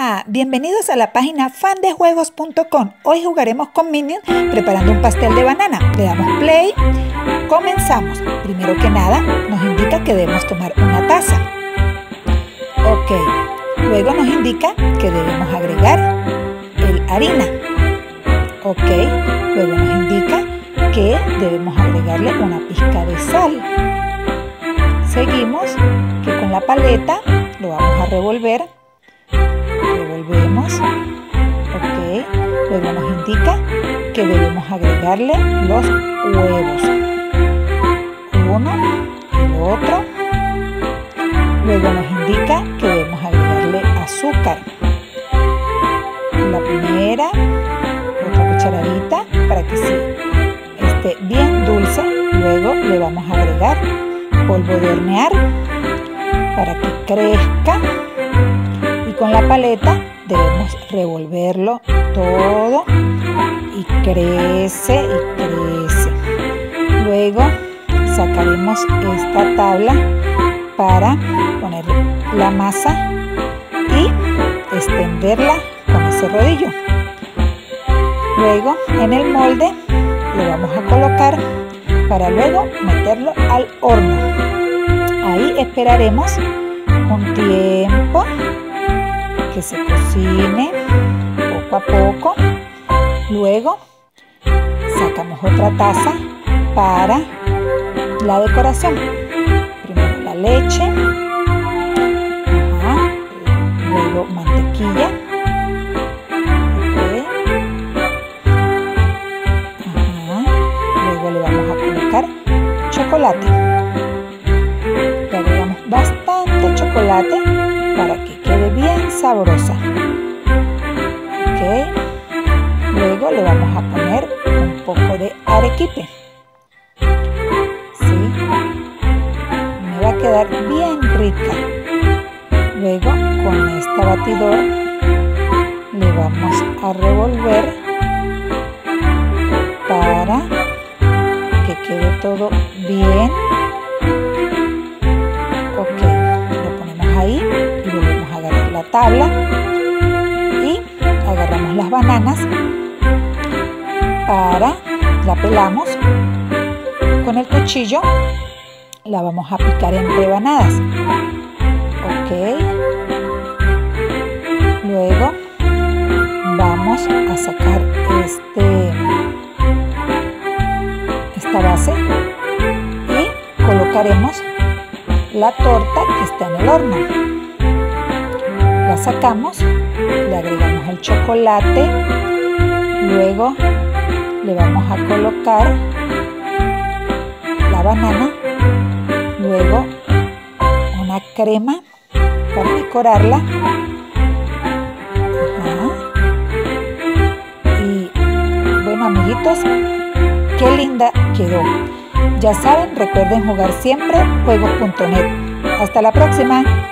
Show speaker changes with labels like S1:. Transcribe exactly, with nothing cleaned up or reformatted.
S1: Hola, bienvenidos a la página fan de juegos punto com. Hoy jugaremos con Minion preparando un pastel de banana. Le damos play. Comenzamos. Primero que nada nos indica que debemos tomar una taza. Ok. Luego nos indica que debemos agregar el harina. Ok. Luego nos indica que debemos agregarle una pizca de sal. Seguimos que con la paleta lo vamos a revolver. Revolvemos. Ok. Luego nos indica que debemos agregarle los huevos. Uno y el otro. Luego nos indica que debemos agregarle azúcar. La primera, otra cucharadita para que sí esté bien dulce. Luego le vamos a agregar polvo de hornear para que crezca. Y con la paleta debemos revolverlo todo y crece y crece. Luego sacaremos esta tabla para poner la masa y extenderla con ese rodillo. Luego en el molde lo vamos a colocar para luego meterlo al horno. Ahí esperaremos un tiempo que se cocine poco a poco. Luego sacamos otra taza para la decoración. Primero la leche, ajá, luego mantequilla, okay. Ajá. Luego le vamos a colocar chocolate. Le agregamos bastante chocolate para que quede bien sabrosa. Okay. Luego le vamos a poner un poco de arequipe. ¿Sí? Me va a quedar bien rica. Luego con este batidor le vamos a revolver para que quede todo bien. Ok, lo ponemos ahí y volvemos a agarrar la tabla y agarramos las bananas para la pelamos con el cuchillo, la vamos a picar en rebanadas. Ok, luego vamos a sacar este esta base y colocaremos la torta que está en el horno. La sacamos, le agregamos el chocolate, luego le vamos a colocar la banana, luego una crema para decorarla. Ajá. Y bueno, amiguitos, qué linda quedó. Ya saben, recuerden jugar siempre juegos punto net. Hasta la próxima.